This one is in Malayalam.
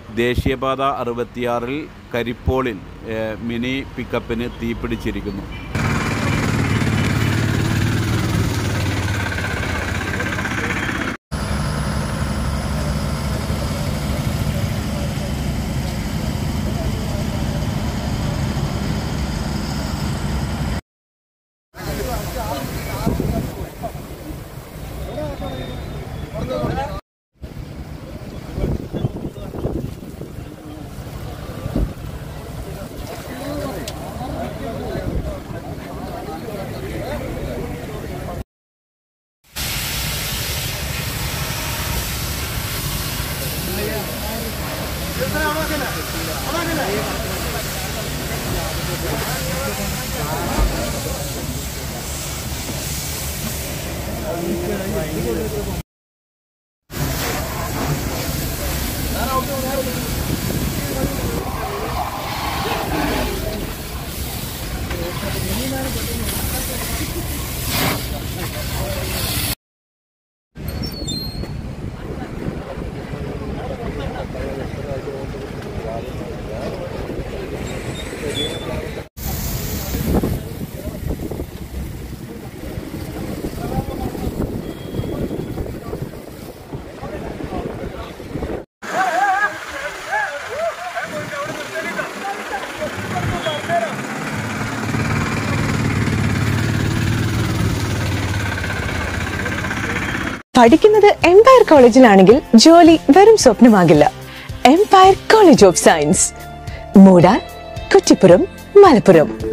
ദേശീയപാത 66 കരിപ്പോളിൽ മിനി പിക്കപ്പിന് തീപിടിച്ചിരിക്കുന്നു. പഠിക്കുന്നത് എംപയർ കോളേജിലാണെങ്കിൽ ജോലി വെറും സ്വപ്നമാകില്ല. Empire college of science, Moodal, Kuttippuram, Malappuram.